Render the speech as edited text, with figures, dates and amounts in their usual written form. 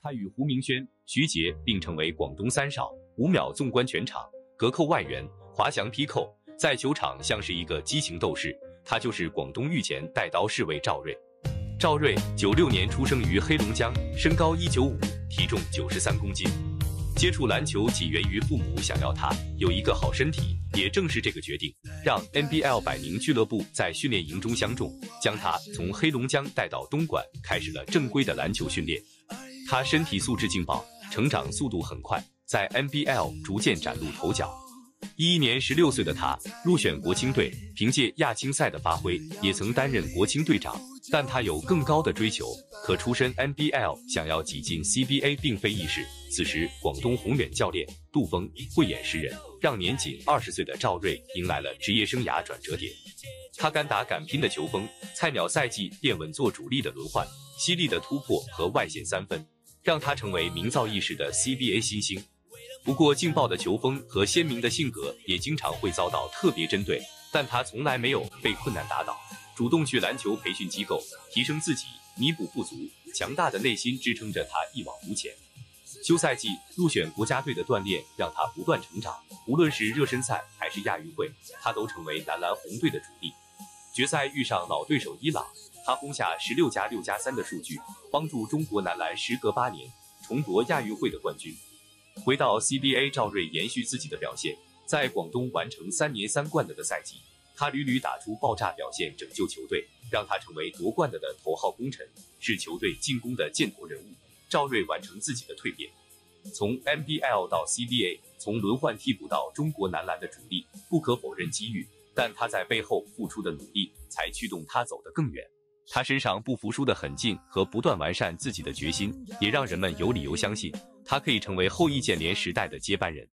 他与胡明轩、徐杰并称为广东三少，5秒纵观全场，隔扣外援，滑翔劈扣，在球场像是一个激情斗士。他就是广东御前带刀侍卫赵睿。赵睿96年出生于黑龙江，身高195，体重93公斤。接触篮球起源于父母想要他有一个好身体，也正是这个决定，让 NBL 百宁俱乐部在训练营中相中，将他从黑龙江带到东莞，开始了正规的篮球训练。他身体素质劲爆，成长速度很快，在 NBL 逐渐崭露头角。11年16岁的他入选国青队，凭借亚青赛的发挥，也曾担任国青队长。但他有更高的追求，可出身 NBL， 想要挤进 CBA 并非易事。此时，广东宏远教练杜峰慧眼识人，让年仅20岁的赵睿迎来了职业生涯转折点。他敢打敢拼的球风，菜鸟赛季便稳坐主力的轮换，犀利的突破和外线3分，让他成为名噪一时的 CBA 新星。不过，劲爆的球风和鲜明的性格也经常会遭到特别针对，但他从来没有被困难打倒，主动去篮球培训机构提升自己，弥补不足，强大的内心支撑着他一往无前。休赛季入选国家队的锻炼让他不断成长，无论是热身赛还是亚运会，他都成为男篮红队的主力。决赛遇上老对手伊朗，他轰下16+6+3的数据，帮助中国男篮时隔8年重夺亚运会的冠军。回到 CBA， 赵睿延续自己的表现，在广东完成3年3冠的赛季，他屡屡打出爆炸表现，拯救球队，让他成为夺冠的头号功臣，是球队进攻的箭头人物。赵睿完成自己的蜕变，从 NBL 到 CBA， 从轮换替补到中国男篮的主力，不可否认机遇，但他在背后付出的努力才驱动他走得更远。他身上不服输的狠劲和不断完善自己的决心，也让人们有理由相信他可以成为后易建联时代的接班人。